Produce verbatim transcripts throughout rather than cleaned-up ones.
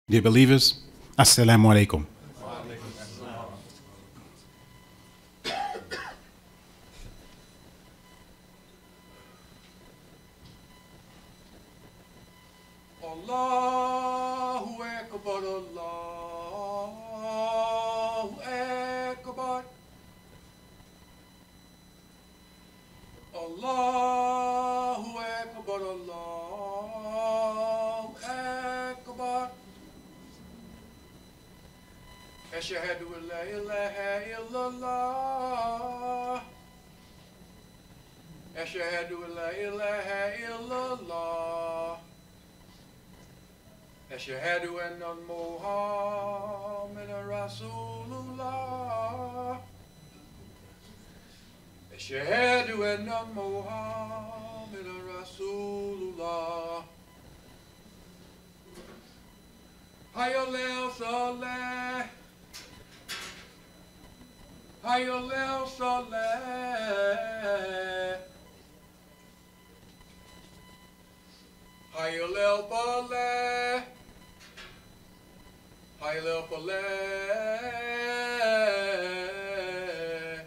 Dear believers, Assalamu alaikum. Allahu Akbar, Allahu Akbar. Allahu Akbar, Allahu Akbar. Ashhadu an la ilaha illallah. Ashhadu an la ilaha illallah. Ashhadu anna Muhammadan Rasulullah. Ashhadu anna Muhammadan Rasulullah. Hayya lil salah. Hayya lil salah. Hayya lil falah. Hayya lil falah.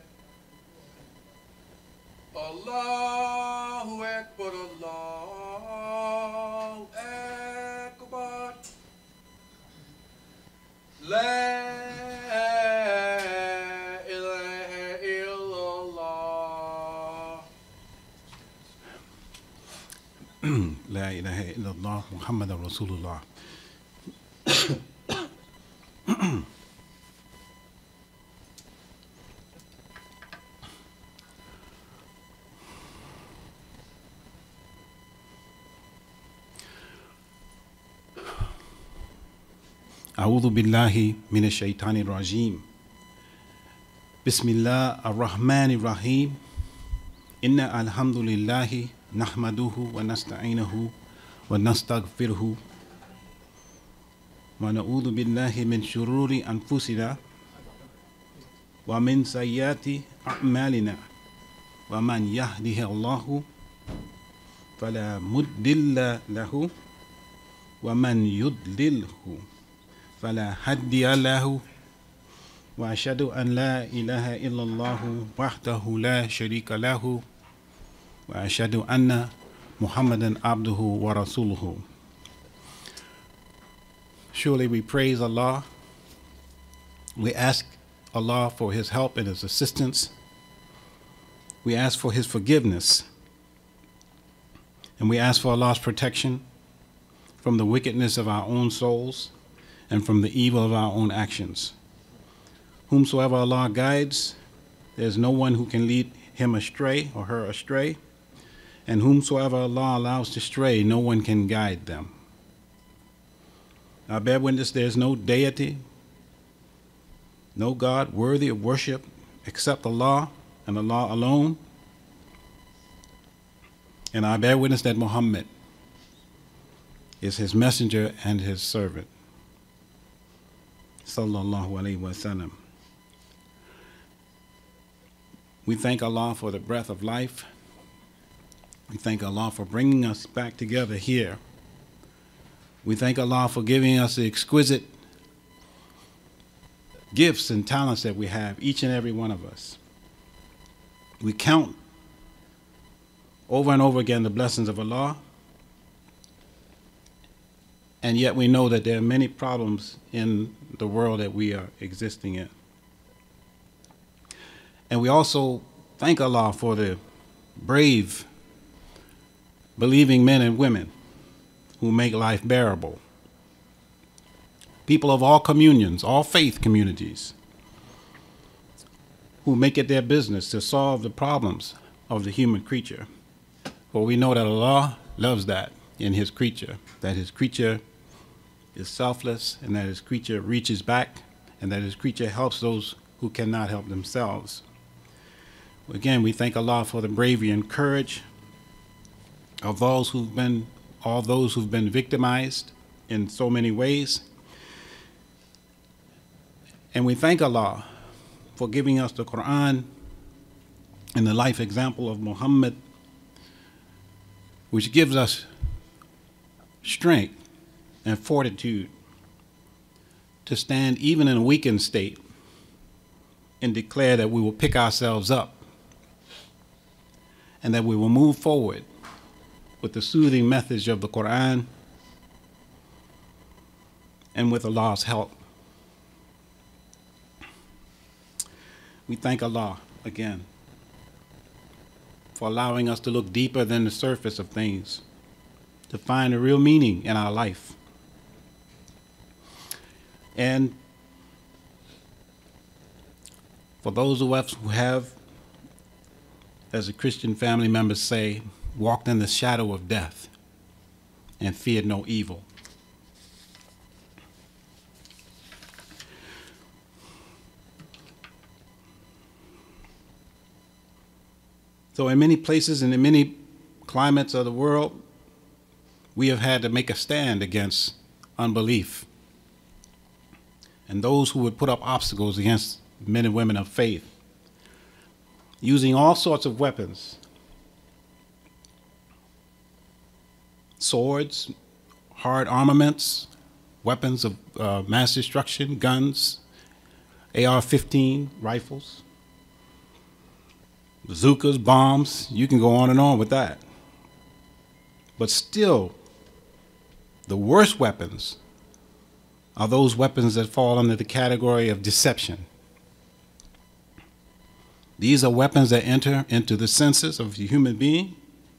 Allahu Akbar, Allahu Akbar. La ilaha illallah. La ilaha illallah Muhammadan Rasulullah. أعوذ بالله من الشيطان الرجيم. بسم الله الرحمن الرحيم. إن الحمد لله نحمده ونستعينه ونستغفره ونعوذ بالله من شرور أنفسنا ومن سيئات أعمالنا ومن يهده الله فلا مضل له ومن يضلله فلا هادي له وأشهد أن لا إله إلا الله وحده لا شريك له وأشهد أن محمدا عبده ورسوله. Surely we praise Allah. We ask Allah for His help and His assistance. We ask for His forgiveness. And we ask for Allah's protection from the wickedness of our own souls and from the evil of our own actions. Whomsoever Allah guides, there is no one who can lead him astray or her astray. And whomsoever Allah allows to stray, no one can guide them. I bear witness there is no deity, no God worthy of worship except Allah and Allah alone. And I bear witness that Muhammad is His messenger and His servant. Sallallahu alayhi wa sallam. We thank Allah for the breath of life. We thank Allah for bringing us back together here. We thank Allah for giving us the exquisite gifts and talents that we have, each and every one of us. We count over and over again the blessings of Allah, and yet we know that there are many problems in the world that we are existing in. And we also thank Allah for the brave, believing men and women who make life bearable. People of all communions, all faith communities, who make it their business to solve the problems of the human creature. For we know that Allah loves that in His creature, that His creature is selfless, and that His creature reaches back, and that His creature helps those who cannot help themselves. Again, we thank Allah for the bravery and courage of those who've been, all those who've been victimized in so many ways. And we thank Allah for giving us the Quran and the life example of Muhammad, which gives us strength and fortitude to stand even in a weakened state and declare that we will pick ourselves up and that we will move forward with the soothing message of the Quran and with Allah's help. We thank Allah again for allowing us to look deeper than the surface of things, to find a real meaning in our life. And for those of us who have, as the Christian family members say, walked in the shadow of death and feared no evil. So in many places and in many climates of the world, we have had to make a stand against unbelief and those who would put up obstacles against men and women of faith, using all sorts of weapons, swords, hard armaments, weapons of uh, mass destruction, guns, A R fifteen rifles, bazookas, bombs. You can go on and on with that. But still, the worst weapons are those weapons that fall under the category of deception. These are weapons that enter into the senses of the human being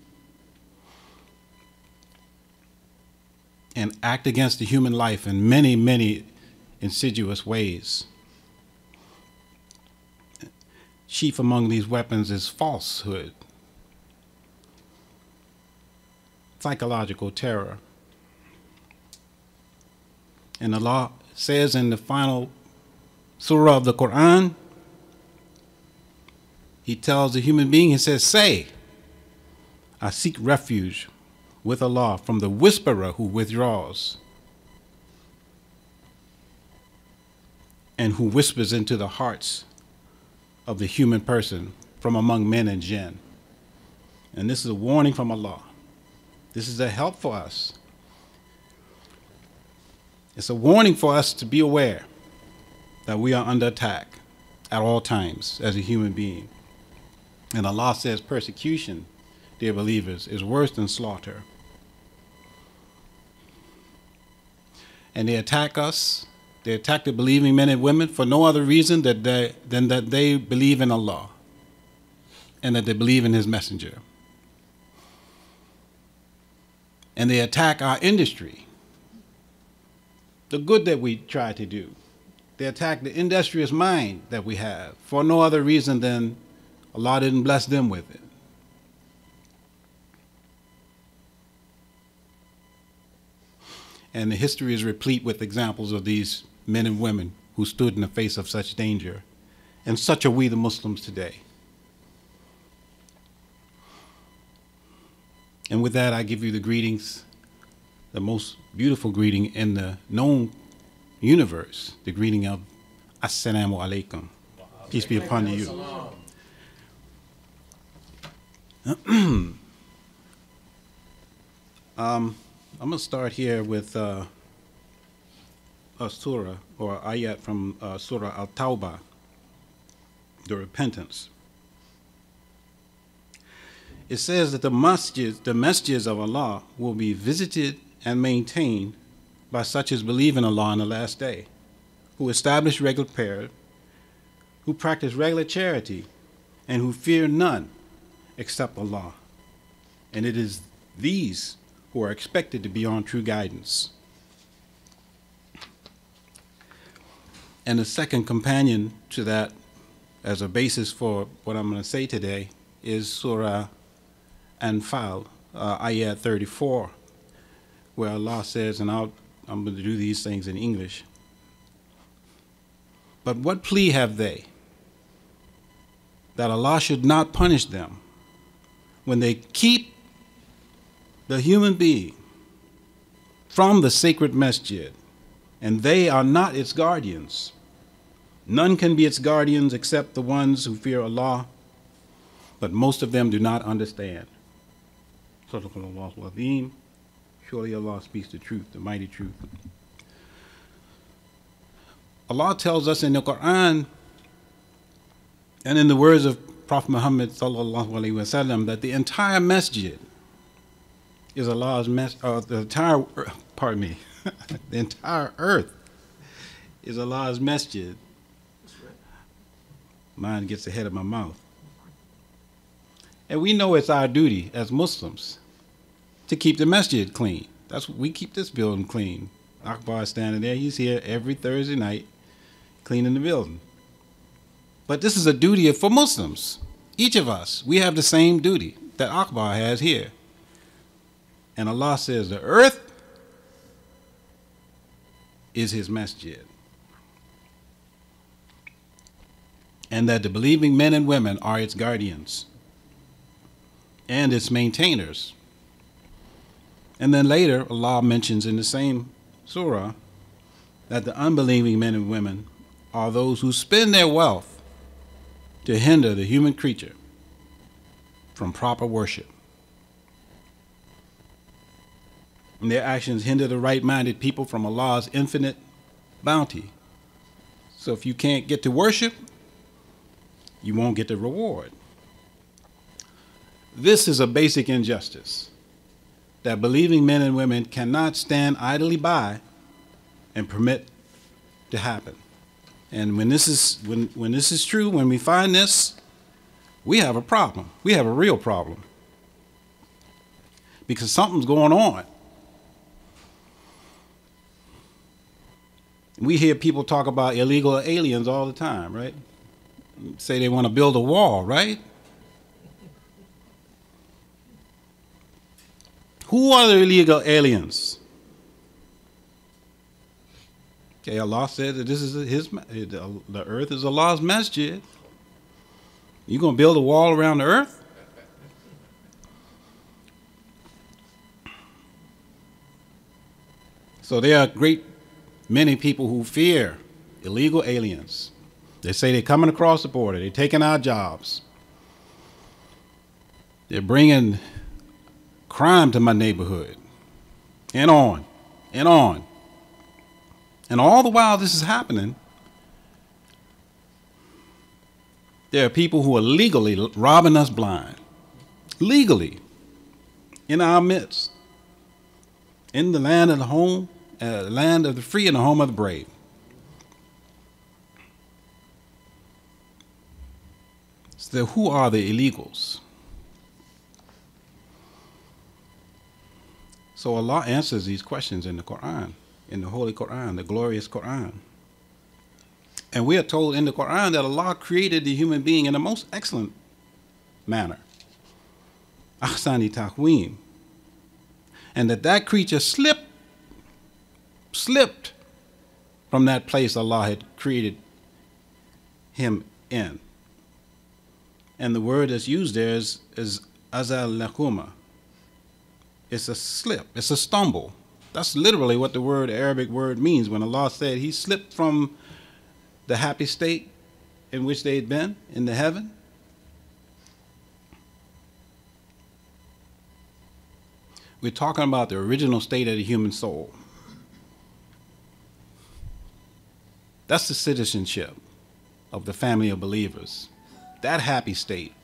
and act against the human life in many, many insidious ways. Chief among these weapons is falsehood, psychological terror. And Allah says in the final surah of the Quran, He tells the human being, He says, say, I seek refuge with Allah from the whisperer who withdraws and who whispers into the hearts of the human person from among men and jinn. And this is a warning from Allah. This is a help for us. It's a warning for us to be aware that we are under attack at all times as a human being. And Allah says persecution, dear believers, is worse than slaughter. And they attack us. They attack the believing men and women for no other reason that they, than that they believe in Allah and that they believe in His messenger. And they attack our industry, the good that we try to do. They attack the industrious mind that we have for no other reason than Allah didn't bless them with it. And the history is replete with examples of these men and women who stood in the face of such danger. And such are we, the Muslims, today. And with that, I give you the greetings, the most beautiful greeting in the known universe, the greeting of Assalamu alaikum. Peace be upon you. um, I'm going to start here with uh, a surah or ayat from uh, Surah Al-Tawbah, the repentance. It says that the masjids, the masjids of Allah will be visited and maintained by such as believe in Allah on the last day, who establish regular prayer, who practice regular charity, and who fear none except Allah. And it is these who are expected to be on true guidance. And the second companion to that, as a basis for what I'm going to say today, is Surah Anfal, uh, ayat thirty-four, where Allah says, and I'll, I'm going to do these things in English, but what plea have they that Allah should not punish them when they keep the human being from the sacred masjid, and they are not its guardians? None can be its guardians except the ones who fear Allah, but most of them do not understand. Surely Allah speaks the truth, the mighty truth. Allah tells us in the Quran and in the words of Prophet Muhammad sallallahu alaihi wasallam that the entire masjid is Allah's mes- uh, the entire pardon me the entire earth is Allah's masjid. Mine gets ahead of my mouth. And we know it's our duty as Muslims to keep the masjid clean. That's what we keep this building clean. Akbar is standing there. He's here every Thursday night cleaning the building. But this is a duty for Muslims. Each of us, we have the same duty that Akbar has here. And Allah says the earth is his masjid. And that the believing men and women are its guardians and its maintainers. And then later, Allah mentions in the same surah that the unbelieving men and women are those who spend their wealth to hinder the human creature from proper worship. And their actions hinder the right-minded people from Allah's infinite bounty. So if you can't get to worship, you won't get the reward. This is a basic injustice that believing men and women cannot stand idly by and permit to happen. And when this is when, when this is true, when we find this, we have a problem. We have a real problem. Because something's going on. We hear people talk about illegal aliens all the time, right? Say they want to build a wall, right? Who are the illegal aliens? Okay, Allah said that this is his, the earth is Allah's masjid. You gonna build a wall around the earth? So there are great many people who fear illegal aliens. They say they're coming across the border. They're taking our jobs. They're bringing crime to my neighborhood. And on, and on. And all the while this is happening, there are people who are legally robbing us blind. Legally. In our midst. In the land of the home, uh, land of the free and the home of the brave. So who are the illegals? So Allah answers these questions in the Quran, in the Holy Quran, the glorious Quran. And we are told in the Quran that Allah created the human being in the most excellent manner. Ahsani taqweem. And that that creature slipped, slipped from that place Allah had created him in. And the word that's used there is, is azal lakuma. It's a slip. It's a stumble. That's literally what the word, Arabic word means when Allah said he slipped from the happy state in which they had been in the heaven. We're talking about the original state of the human soul. That's the citizenship of the family of believers. That happy state.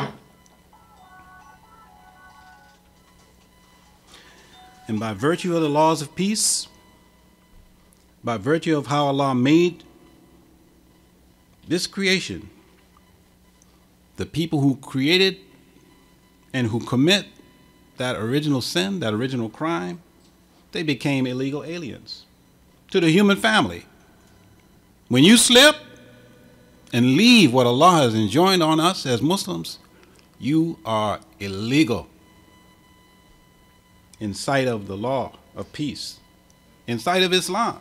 And by virtue of the laws of peace, by virtue of how Allah made this creation, the people who created and who commit that original sin, that original crime, they became illegal aliens to the human family. When you slip and leave what Allah has enjoined on us as Muslims, you are illegal in sight of the law of peace, in sight of Islam.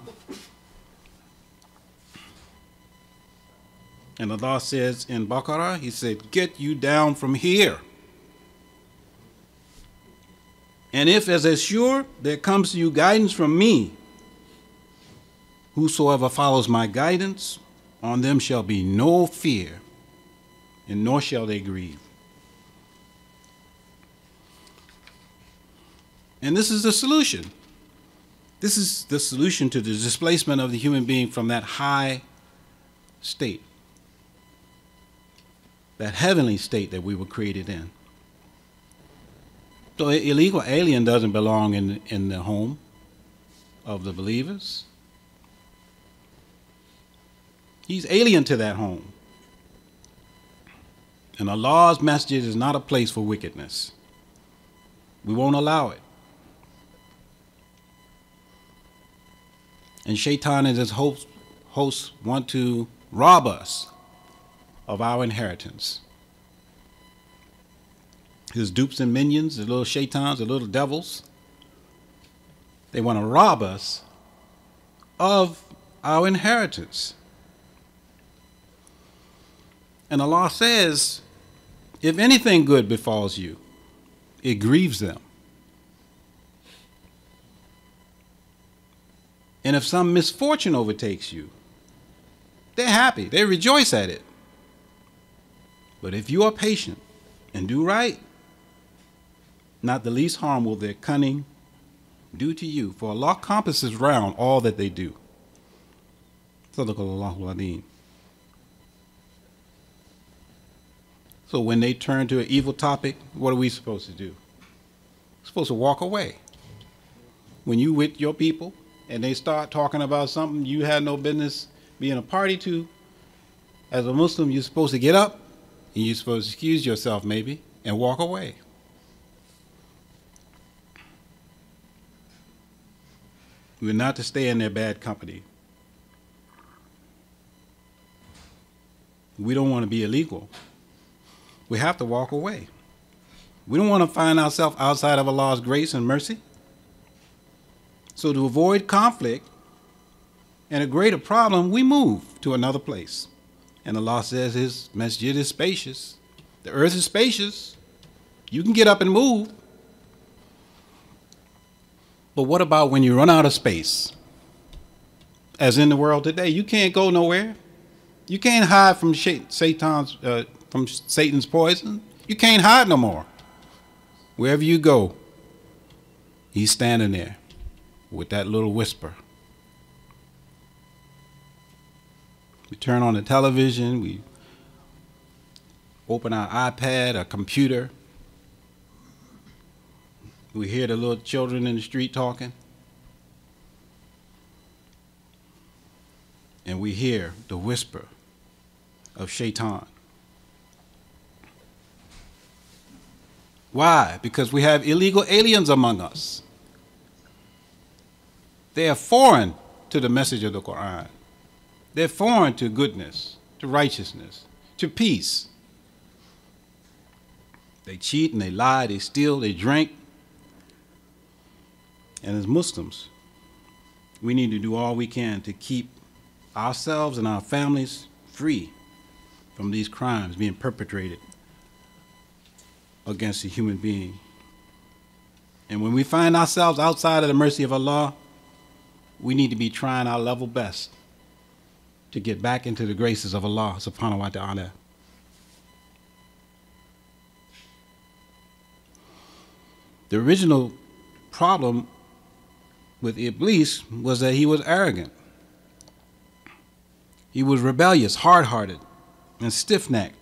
And Allah says in Baqarah, he said, get you down from here. And if as is sure there comes to you guidance from me, whosoever follows my guidance, on them shall be no fear, and nor shall they grieve. And this is the solution. This is the solution to the displacement of the human being from that high state, that heavenly state that we were created in. So an illegal alien doesn't belong in, in the home of the believers. He's alien to that home. And Allah's masjid is not a place for wickedness. We won't allow it. And Shaitan and his hosts, hosts want to rob us of our inheritance. His dupes and minions, the little shaitans, the little devils, they want to rob us of our inheritance. And Allah says, if anything good befalls you, it grieves them. And if some misfortune overtakes you, they're happy, they rejoice at it. But if you are patient and do right, not the least harm will their cunning do to you, for Allah compasses round all that they do. Sadaqallahu al-Azim. So when they turn to an evil topic, what are we supposed to do? We're supposed to walk away. When you with your people and they start talking about something you had no business being a party to, as a Muslim, you're supposed to get up and you're supposed to excuse yourself maybe and walk away. We're not to stay in their bad company. We don't want to be illegal. We have to walk away. We don't want to find ourselves outside of Allah's grace and mercy. So to avoid conflict and a greater problem, we move to another place. And Allah says his masjid is spacious. The earth is spacious. You can get up and move. But what about when you run out of space? As in the world today, you can't go nowhere. You can't hide from Satan's, uh, from Satan's poison. You can't hide no more. Wherever you go, he's standing there with that little whisper. We turn on the television, we open our iPad, our computer. We hear the little children in the street talking. And we hear the whisper of Shaitan. Why? Because we have illegal aliens among us. They are foreign to the message of the Quran. They're foreign to goodness, to righteousness, to peace. They cheat and they lie, they steal, they drink. And as Muslims, we need to do all we can to keep ourselves and our families free from these crimes being perpetrated against a human being. And when we find ourselves outside of the mercy of Allah, we need to be trying our level best to get back into the graces of Allah subhanahu wa ta'ala. The original problem with Iblis was that he was arrogant. He was rebellious, hard-hearted, and stiff-necked.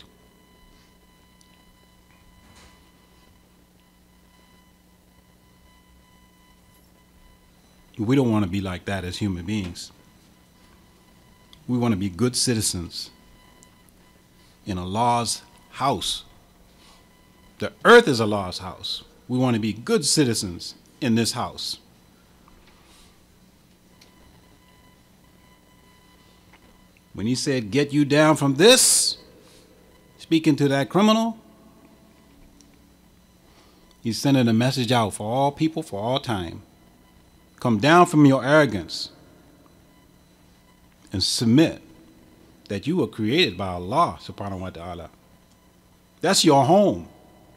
We don't want to be like that as human beings. We want to be good citizens in Allah's house. The earth is Allah's house. We want to be good citizens in this house. When he said, get you down from this, speaking to that criminal, he's sending a message out for all people, for all time. Come down from your arrogance and submit that you were created by Allah subhanahu wa ta'ala. That's your home.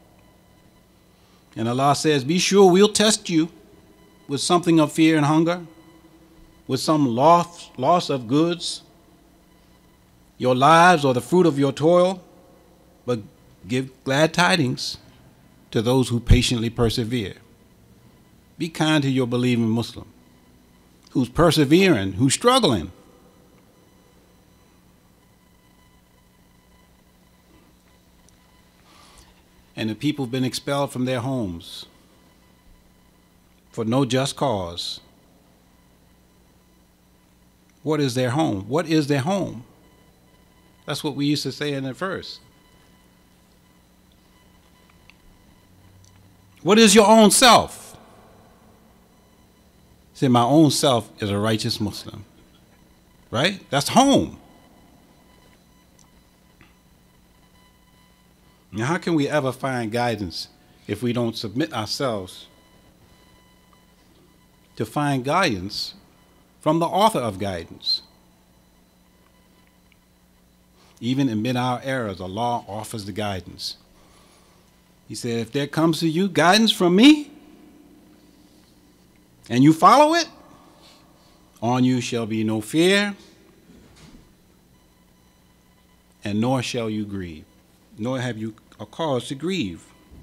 And Allah says, be sure we'll test you with something of fear and hunger, with some loss, loss of goods, your lives or the fruit of your toil, but give glad tidings to those who patiently persevere. Be kind to your believing Muslim. who's persevering, who's struggling. And the people have been expelled from their homes for no just cause. What is their home? What is their home? That's what we used to say in the verse. What is your own self? Say, my own self is a righteous Muslim. Right? That's home. Now, how can we ever find guidance if we don't submit ourselves to find guidance from the author of guidance? Even amid our errors, Allah offers the guidance. He said, if there comes to you guidance from me, and you follow it, on you shall be no fear, and nor shall you grieve, nor have you a cause to grieve.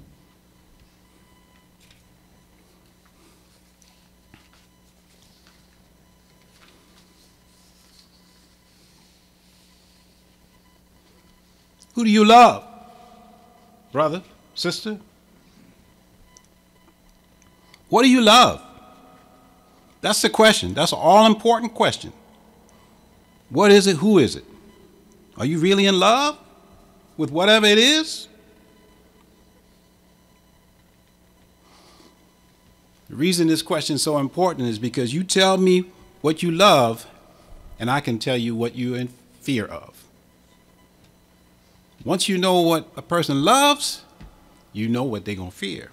Who do you love? Brother, sister? What do you love? That's the question. That's an all-important question. What is it? Who is it? Are you really in love with whatever it is? The reason this question is so important is because you tell me what you love, and I can tell you what you're in fear of. Once you know what a person loves, you know what they're going to fear.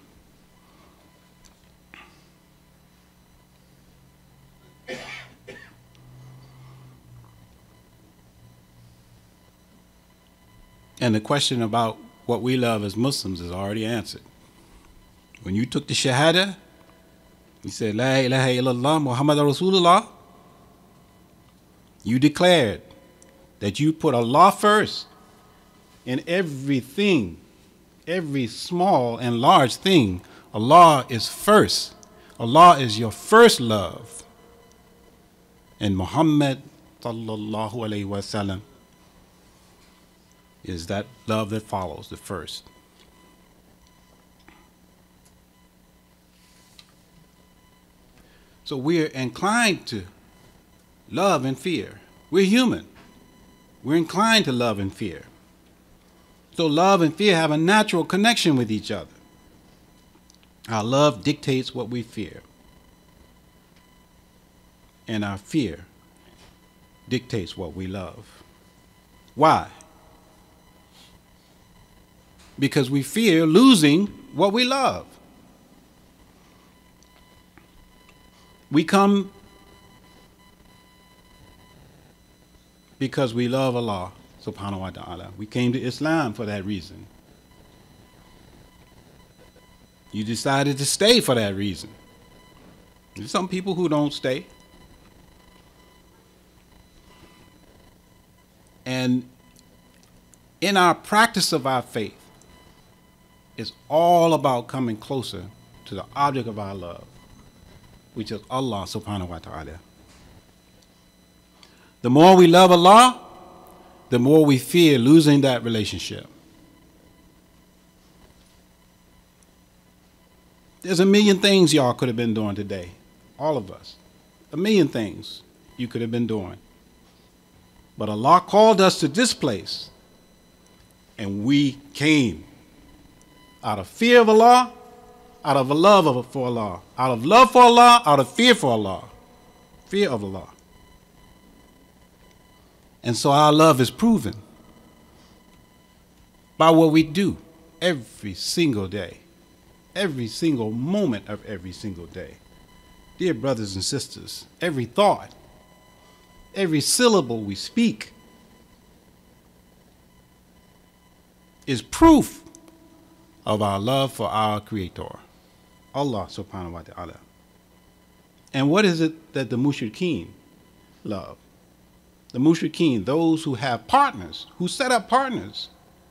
And the question about what we love as Muslims is already answered. When you took the Shahada, you said, La ilaha illallah Muhammad Rasulullah, you declared that you put Allah first in everything, every small and large thing. Allah is first. Allah is your first love. And Muhammad sallallahu alayhi wa sallam is that love that follows the first. So we're inclined to love and fear. We're human. We're inclined to love and fear. So love and fear have a natural connection with each other. Our love dictates what we fear. And our fear dictates what we love. Why? Because we fear losing what we love. We come because we love Allah subhanahu wa ta'ala. We came to Islam for that reason. You decided to stay for that reason. There's some people who don't stay. And in our practice of our faith, it's all about coming closer to the object of our love, which is Allah subhanahu wa ta'ala. The more we love Allah, the more we fear losing that relationship. There's a million things y'all could have been doing today. All of us. A million things you could have been doing. But Allah called us to this place, and we came out of fear of Allah, out of a love of, for Allah, out of love for Allah, out of fear for Allah, fear of Allah. And so our love is proven by what we do every single day, every single moment of every single day. Dear brothers and sisters, every thought, every syllable we speak is proof of our love for our Creator, Allah subhanahu wa ta'ala. And what is it that the mushrikeen love? The mushrikeen, those who have partners, who set up partners.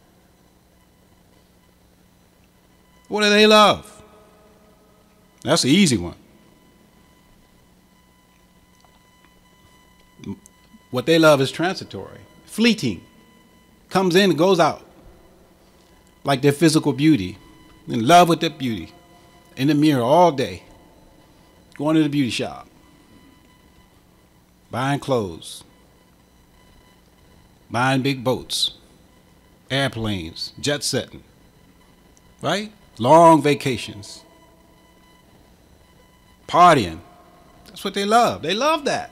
What do they love? That's the easy one. What they love is transitory, fleeting, comes in and goes out, like their physical beauty, in love with their beauty, in the mirror all day, going to the beauty shop, buying clothes, buying big boats, airplanes, jet setting, right? Long vacations, partying. That's what they love. They love that.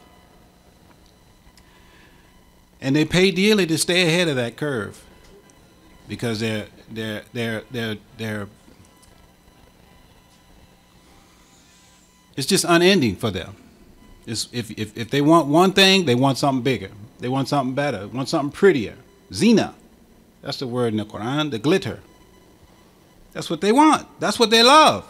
And they pay dearly to stay ahead of that curve because they're they're they're they're they're it's just unending for them. It's, if if if they want one thing, they want something bigger. They want something better. Want something prettier. Zina. That's the word in the Quran. The glitter. That's what they want. That's what they love.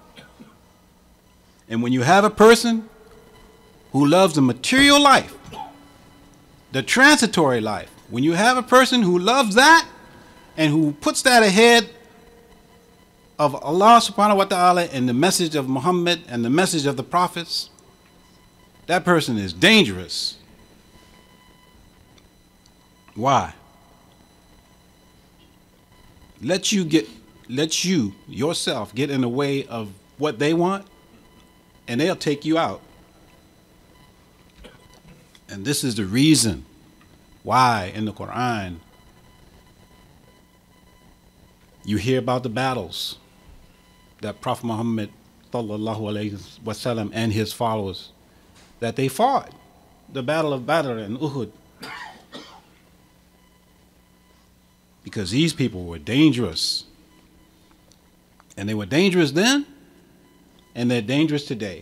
And when you have a person who loves the material life, the transitory life, when you have a person who loves that and who puts that ahead of Allah subhanahu wa ta'ala and the message of Muhammad and the message of the prophets, that person is dangerous. Why? Let you get, let you yourself get in the way of what they want, and they'll take you out. And this is the reason why in the Quran you hear about the battles that Prophet Muhammad sallallahu alaihi wasallam and his followers that they fought. The battle of Badr and Uhud. Because these people were dangerous. And they were dangerous then, and they're dangerous today.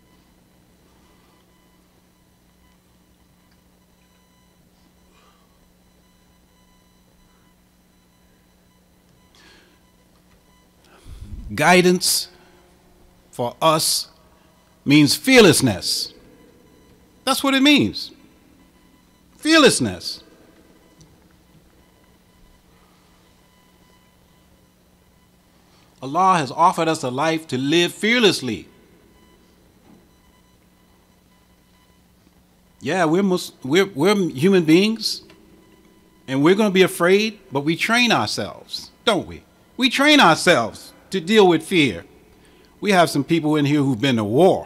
Guidance for us means fearlessness. That's what it means. Fearlessness. Allah has offered us a life to live fearlessly. Yeah, we're Mus- we're we're human beings, and we're going to be afraid, but we train ourselves, don't we? We train ourselves to deal with fear. We have some people in here who've been to war.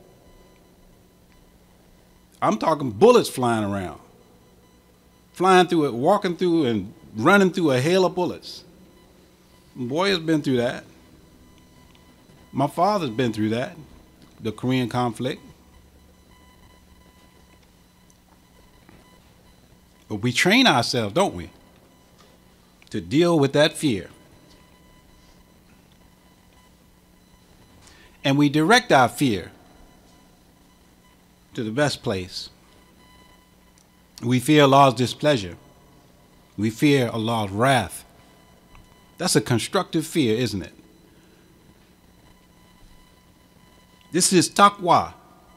I'm talking bullets flying around, flying through it, walking through and running through a hail of bullets. Boy has been through that. My father's been through that, the Korean conflict. But we train ourselves, don't we, to deal with that fear. And we direct our fear to the best place. We fear Allah's displeasure. We fear Allah's wrath. That's a constructive fear, isn't it? This is taqwa.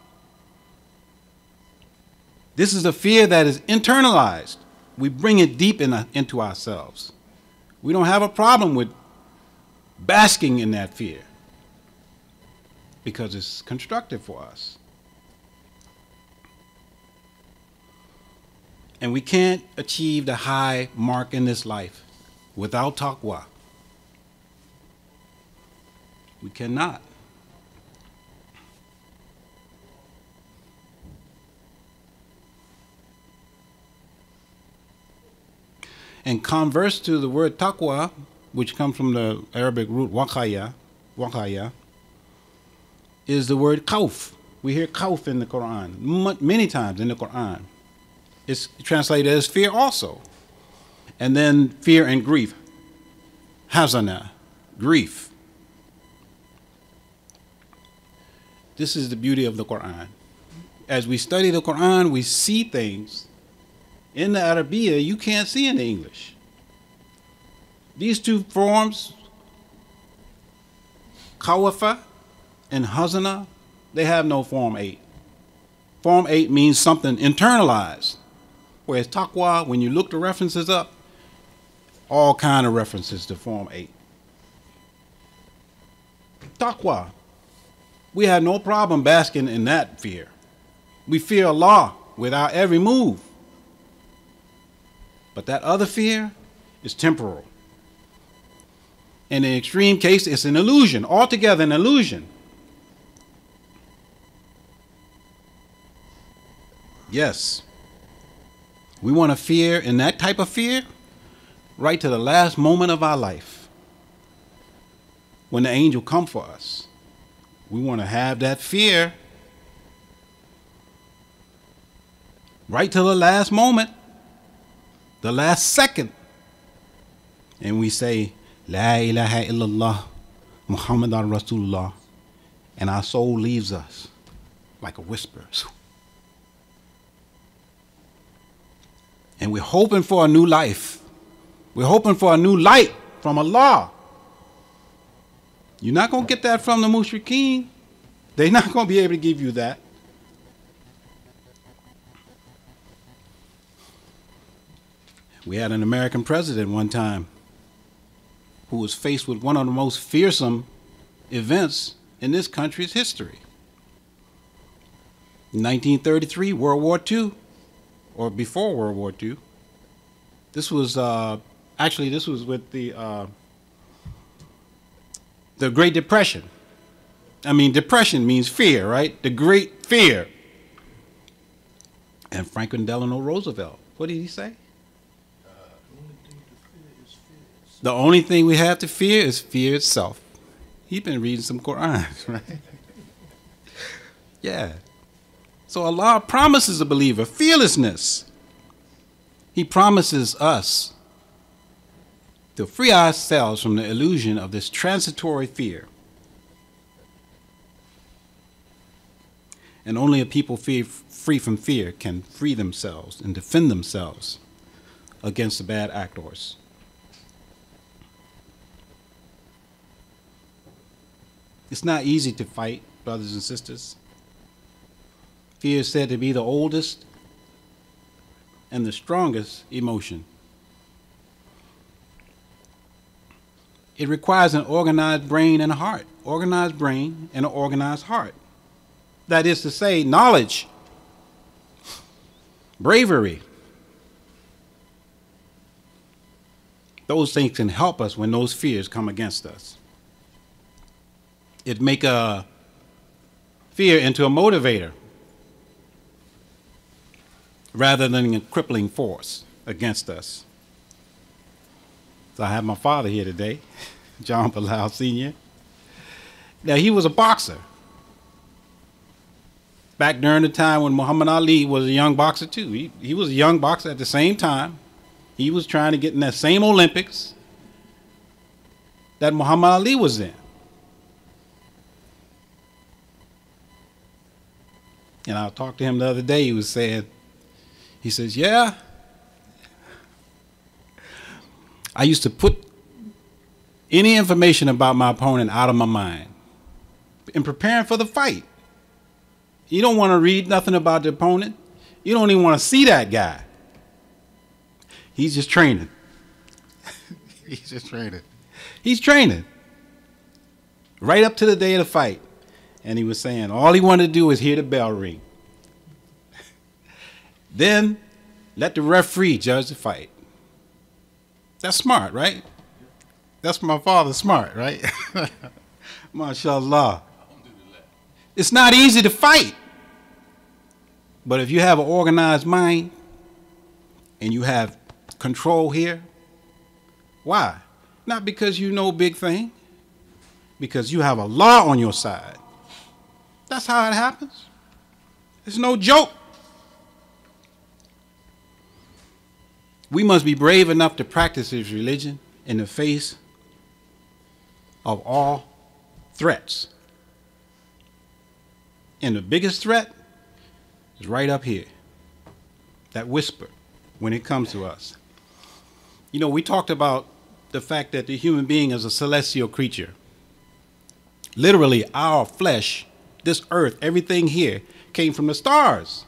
This is a fear that is internalized. We bring it deep in, into ourselves. We don't have a problem with basking in that fear because it's constructive for us. And we can't achieve the high mark in this life without taqwa. We cannot. And converse to the word taqwa, which comes from the Arabic root waqaya, waqaya, is the word khawf. We hear khawf in the Quran, many times in the Quran. It's translated as fear also. And then fear and grief. Hazana, grief. This is the beauty of the Quran. As we study the Quran, we see things in the Arabiya you can't see in the English. These two forms, kawafa and hazana, they have no form eight. Form eight means something internalized. Whereas taqwa, when you look the references up, all kind of references to form eight. Taqwa, we have no problem basking in that fear. We fear Allah with our every move. But that other fear is temporal. In the extreme case, it's an illusion, altogether an illusion. Yes. We want to fear, in that type of fear, right to the last moment of our life. When the angel come for us, we want to have that fear right to the last moment, the last second. And we say, La ilaha illallah, Muhammadan Rasulullah, and our soul leaves us like a whisper. And we're hoping for a new life. We're hoping for a new light from Allah. You're not going to get that from the mushrikeen. They're not going to be able to give you that. We had an American president one time who was faced with one of the most fearsome events in this country's history. In nineteen thirty-three, World War Two, or before World War Two. This was, uh, actually, this was with the, uh, the Great Depression. I mean, depression means fear, right? The Great Fear. And Franklin Delano Roosevelt, what did he say? The only thing we have to fear is fear itself. He's been reading some Quran, right? Yeah. So Allah promises a believer fearlessness. He promises us to free ourselves from the illusion of this transitory fear. And only a people fear, free from fear can free themselves and defend themselves against the bad actors. It's not easy to fight, brothers and sisters. Fear is said to be the oldest and the strongest emotion. It requires an organized brain and a heart. Organized brain and an organized heart. That is to say, knowledge, bravery. Those things can help us when those fears come against us. It make a fear into a motivator rather than a crippling force against us. So I have my father here today, John Bilal Senior Now, he was a boxer. Back during the time when Muhammad Ali was a young boxer too. He, he was a young boxer at the same time. He was trying to get in that same Olympics that Muhammad Ali was in. And I talked to him the other day. He was saying, he says, yeah, I used to put any information about my opponent out of my mind in preparing for the fight. You don't want to read nothing about the opponent. You don't even want to see that guy. He's just training. He's just training. He's training. Right up to the day of the fight. And he was saying all he wanted to do is hear the bell ring. Then let the referee judge the fight. That's smart, right? That's my father smart, right? MashaAllah. It's not easy to fight. But if you have an organized mind and you have control here, why? Not because you know big thing, because you have Allah on your side. That's how it happens. It's no joke. We must be brave enough to practice his religion in the face of all threats. And the biggest threat is right up here. That whisper when it comes to us. You know, we talked about the fact that the human being is a celestial creature. Literally, our flesh, this earth, everything here came from the stars.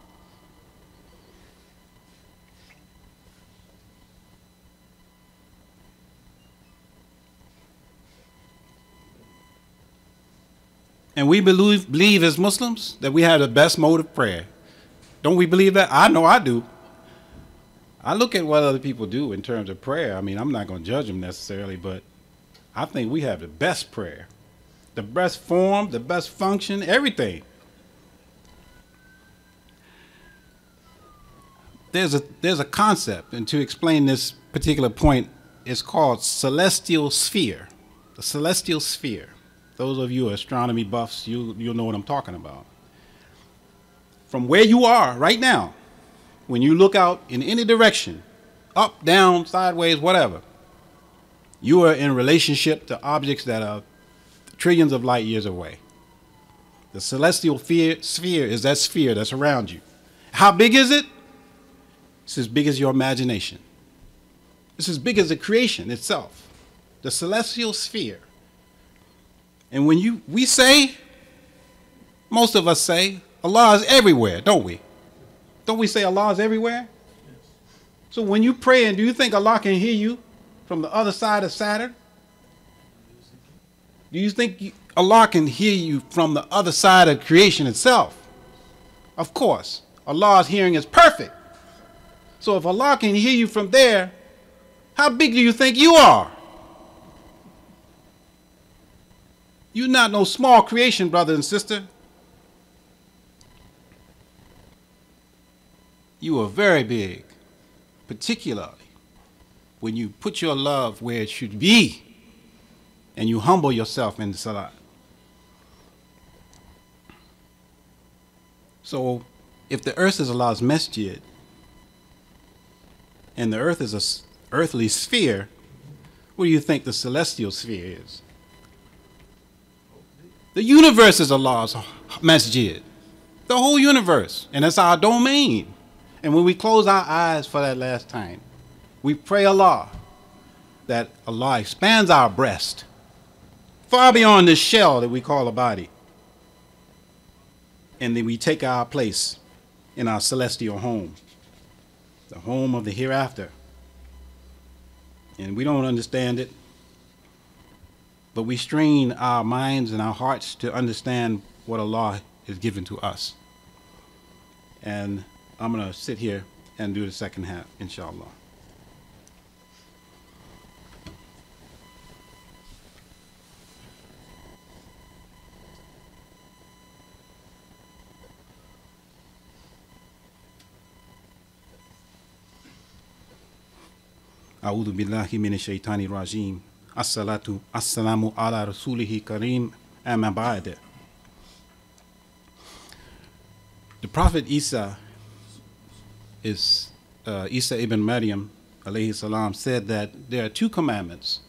And we believe, believe as Muslims that we have the best mode of prayer. Don't we believe that? I know I do. I look at what other people do in terms of prayer. I mean, I'm not going to judge them necessarily, but I think we have the best prayer, the best form, the best function, everything. There's a there's a concept, and to explain this particular point, it's called celestial sphere. The celestial sphere. Those of you astronomy buffs, you you'll know what I'm talking about. From where you are right now, when you look out in any direction, up, down, sideways, whatever, you are in relationship to objects that are trillions of light years away. The celestial sphere is that sphere that's around you. How big is it? It's as big as your imagination. It's as big as the creation itself, the celestial sphere. And when you we say, most of us say, Allah is everywhere, don't we? Don't we say Allah is everywhere? Yes. So when you pray, and do you think Allah can hear you from the other side of Saturn? Do you think you, Allah can hear you from the other side of creation itself? Of course. Allah's hearing is perfect. So if Allah can hear you from there, how big do you think you are? You're not no small creation, brother and sister. You are very big, particularly when you put your love where it should be and you humble yourself in the salat. So if the earth is Allah's masjid, and the earth is an earthly sphere, what do you think the celestial sphere is? The universe is Allah's masjid. The whole universe. And that's our domain. And when we close our eyes for that last time, we pray Allah that Allah expands our breast far beyond this shell that we call a body. And then we take our place in our celestial home, the home of the hereafter. And we don't understand it, but we strain our minds and our hearts to understand what Allah has given to us. And I'm going to sit here and do the second half, inshallah. A'udhu billahi minash shaitani rajim. As-salatu as-salamu ala rasulihi kareem amma ba'd. The Prophet Isa is uh, Isa ibn Maryam alayhi salam said that there are two commandments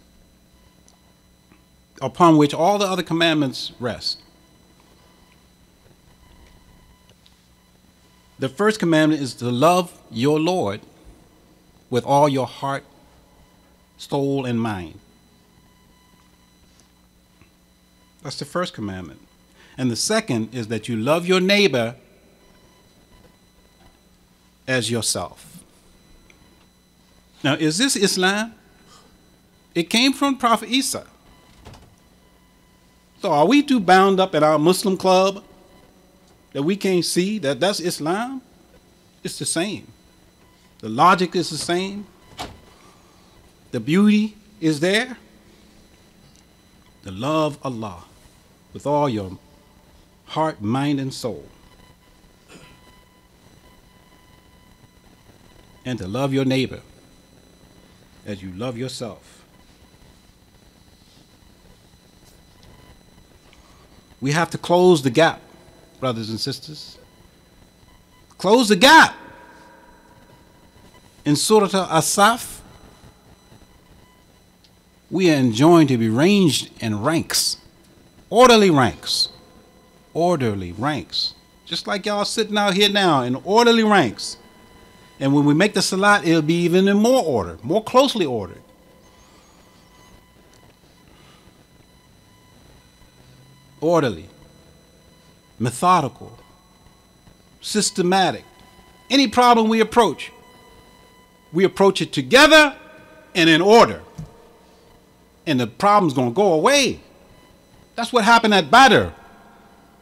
upon which all the other commandments rest. The first commandment is to love your Lord with all your heart, soul, and mind. That's the first commandment. And the second is that you love your neighbor as yourself. Now, is this Islam? It came from Prophet Isa. So are we too bound up in our Muslim club that we can't see that that's Islam? It's the same. The logic is the same. The beauty is there. To love Allah with all your heart, mind, and soul. And to love your neighbor as you love yourself. We have to close the gap, brothers and sisters. Close the gap. In Surah Al-Asaf, we are enjoined to be ranged in ranks, orderly ranks, orderly ranks. Just like y'all sitting out here now in orderly ranks. And when we make the salat, it'll be even in more order, more closely ordered. Orderly, methodical, systematic. Any problem we approach, we approach it together and in order. And the problem's going to go away. That's what happened at Badr.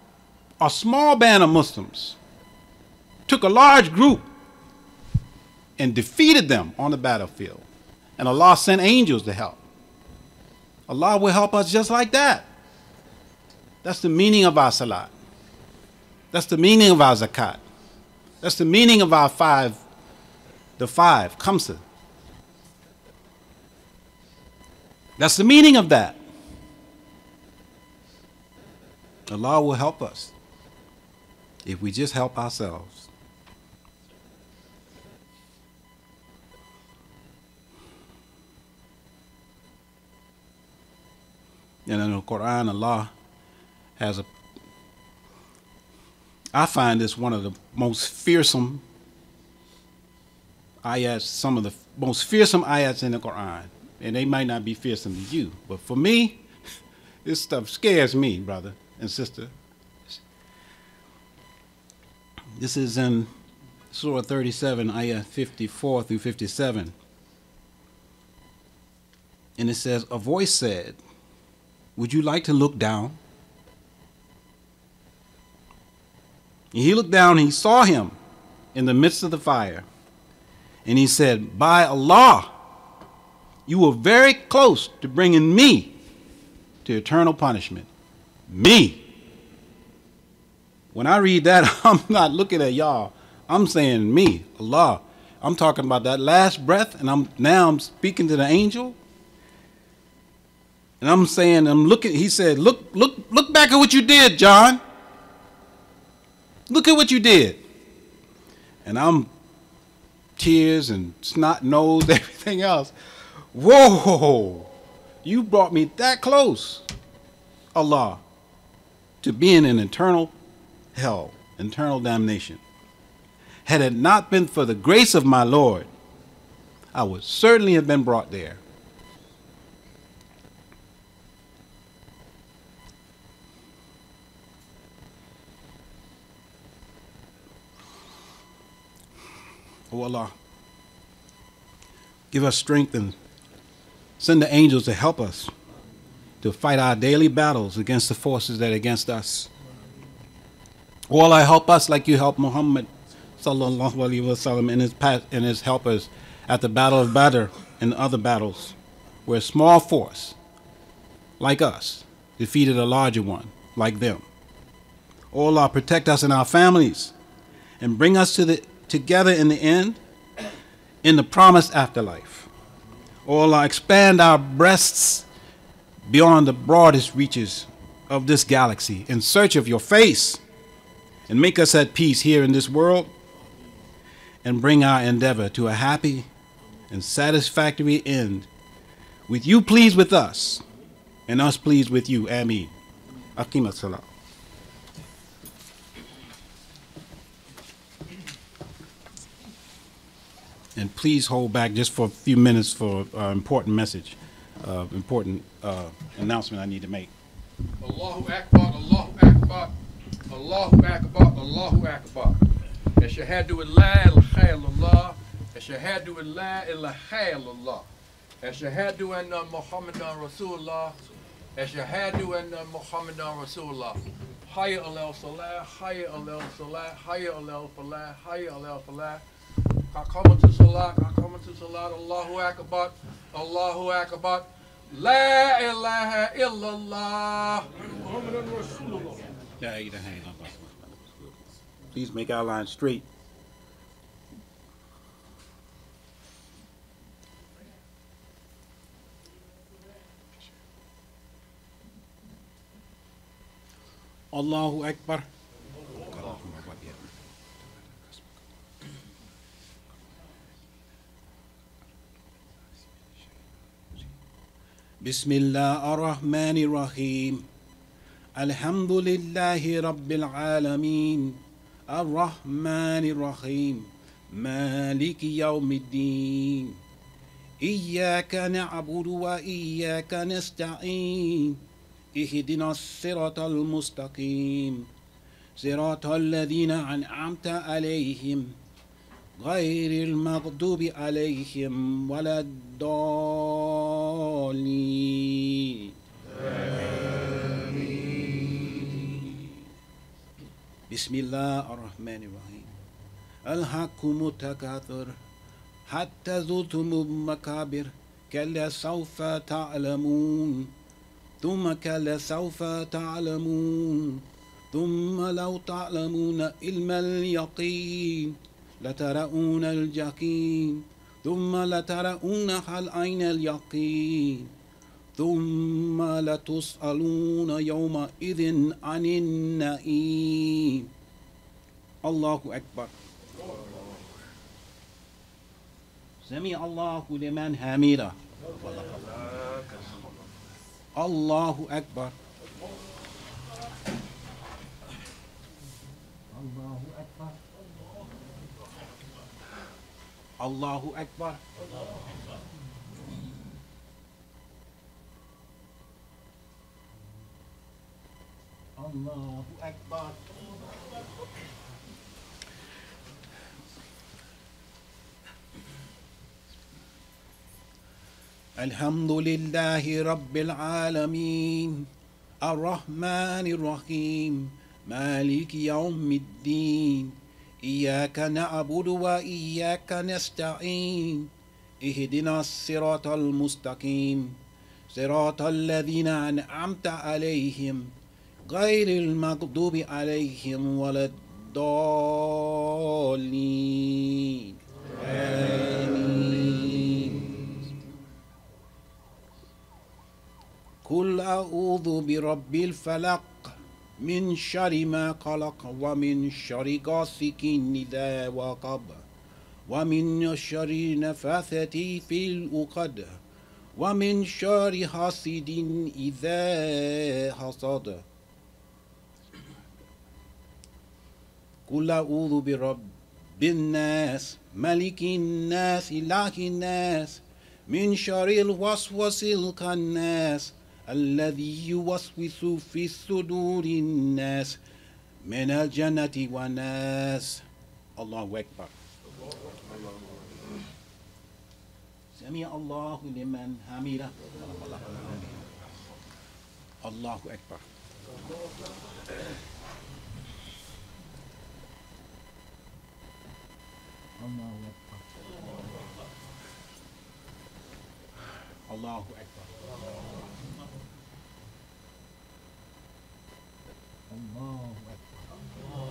A small band of Muslims took a large group and defeated them on the battlefield. And Allah sent angels to help. Allah will help us just like that. That's the meaning of our salat. That's the meaning of our zakat. That's the meaning of our five, the five, khamsa. That's the meaning of that. Allah will help us if we just help ourselves. And in the Quran, Allah has a, I find this one of the most fearsome ayats, some of the most fearsome ayats in the Quran. And they might not be fearsome to you, but for me, this stuff scares me, brother and sister. This is in Surah thirty-seven, ayah fifty-four through fifty-seven. And it says, a voice said, would you like to look down? And he looked down and he saw him in the midst of the fire. And he said, by Allah, you were very close to bringing me to eternal punishment. Me. When I read that, I'm not looking at y'all. I'm saying me, Allah. I'm talking about that last breath, and I'm now I'm speaking to the angel. And I'm saying, I'm looking, he said, look, look, look back at what you did, John. Look at what you did. And I'm tears and snot nose, everything else. Whoa, you brought me that close, Allah, to being in eternal hell, eternal damnation. Had it not been for the grace of my Lord, I would certainly have been brought there. Oh Allah, give us strength and send the angels to help us to fight our daily battles against the forces that are against us. Oh Allah, help us like you helped Muhammad sallallahu alaihi wasallam and his past, and his helpers at the Battle of Badr and other battles, where a small force like us defeated a larger one like them. Oh Allah, protect us and our families and bring us to the together in the end, in the promised afterlife. Oh Allah, expand our breasts beyond the broadest reaches of this galaxy in search of your face, and make us at peace here in this world, and bring our endeavor to a happy and satisfactory end, with you pleased with us, and us pleased with you. Ameen. Aqim as-salam. And please hold back just for a few minutes for an uh, important message, uh, important uh, announcement I need to make. Allahu Akbar, Allahu Akbar, Allahu Akbar, Allahu Akbar. Ashhadu an la ilaha illallah, ashhadu an la ilaha illallah, ashhadu anna Muhammadan Rasulullah, ashhadu anna Muhammadan Rasulullah. Hayya alal salah, hayya alal salah, hayya alal falah, hayya alal falah. Qakamatu salat, qakamatu salat, Allahu Akbar, Allahu Akbar, la ilaha illallah, Muhammadan Rasulullah. La ilaha illallah. Please make our line straight. Allahu Akbar. Bismillah ar-Rahman ar-Rahim. Alhamdulillahi Rabbil Alameen. Ar-Rahman ar-Rahim. Maliki Yawmiddin. Iyyaka na'budu wa iyyaka nasta'in. Ihdina as-sirata al-mustaqim. Sirata alladhina an'amta alayhim. غير المغضوب عليهم ولا الضالين. بسم الله الرحمن الرحيم. ألهاكم التكاثر حتى زرتم المكابر كلا سوف تعلمون ثم كلا سوف تعلمون ثم لو تعلمون علم اليقين لترؤون الجحيم ثم لترؤونها العين اليقين ثم لتسألون يومئذ عن النعيم. الله أكبر. سمع الله لمن حمده. الله أكبر. الله أكبر. الله أكبر. الله أكبر. الحمد لله رب العالمين الرحمن الرحيم مالك يوم الدين إياك نعبد وإياك نستعين اهدنا الصراط المستقيم صراط الذين أنعمت عليهم غير المغضوب عليهم ولا الضالين. آمين. قل أعوذ برب الفلق من شر ما خلق ومن شر غاسق إذا وقب ومن شر النفاثات في العقد ومن شر حاسد إذا حسد. قل أعوذ برب الناس ملك الناس إله الناس من شر الوسواس الخناس الذي يوسوس في صدور الناس من الجنة والناس. الله أكبر. سمع الله لمن حمده. الله أكبر. الله أكبر. الله أكبر. الله أكبر.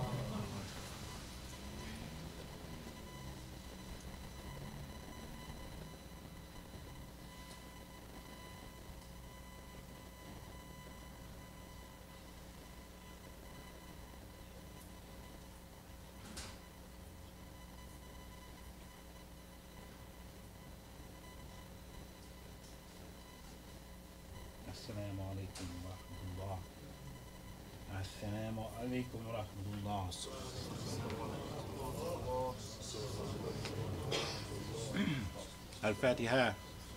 السلام عليكم ورحمة الله. السلام عليكم ورحمة الله. الفاتحة.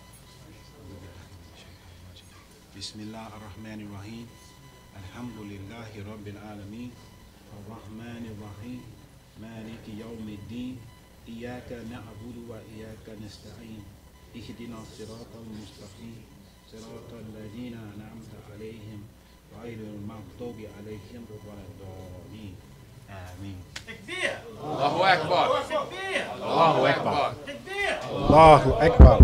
بسم الله الرحمن الرحيم الحمد لله رب العالمين الرحمن الرحيم مالك يوم الدين إياك نعبد وإياك نستعين اهدنا الصراط المستقيم صراط الذين أنعمت عليهم غير المغضوب عليهم ولا الضالين. آمين. تكبير. الله أكبر. تكبير. الله أكبر. تكبير. الله أكبر.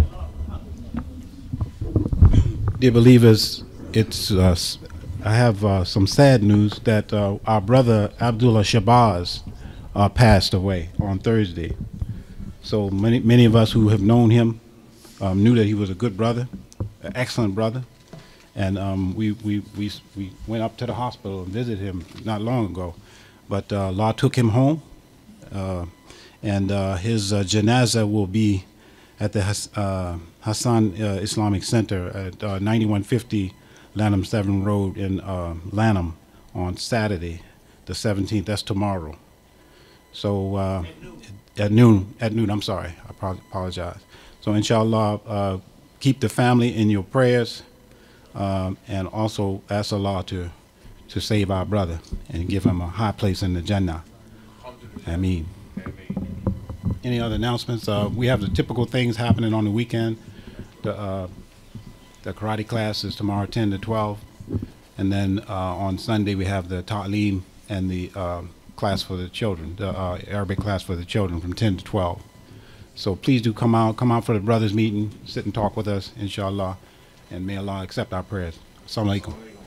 Dear believers, it's uh, I have uh, some sad news that uh, our brother Abdullah Shabazz uh, passed away on Thursday. So many many of us who have known him um, knew that he was a good brother, an excellent brother, and um, we, we we we went up to the hospital and visited him not long ago. But uh, Allah took him home, uh, and uh, his uh, janazah will be at the Has uh, Hassan uh, Islamic Center at uh, ninety-one fifty Lanham seven Road in uh, Lanham on Saturday, the seventeenth. That's tomorrow. So uh, at noon. At noon. I'm sorry. I apologize. So inshallah, uh, keep the family in your prayers, um, and also ask Allah to to save our brother and give him a high place in the Jannah. Ameen. Any other announcements? Uh, we have the typical things happening on the weekend. The uh, the karate class is tomorrow, ten to twelve, and then uh, on Sunday we have the ta'aleem and the uh, class for the children, the uh, Arabic class for the children from ten to twelve. So please do come out, come out for the brothers meeting, sit and talk with us, inshallah, and may Allah accept our prayers. Assalamu alaikum.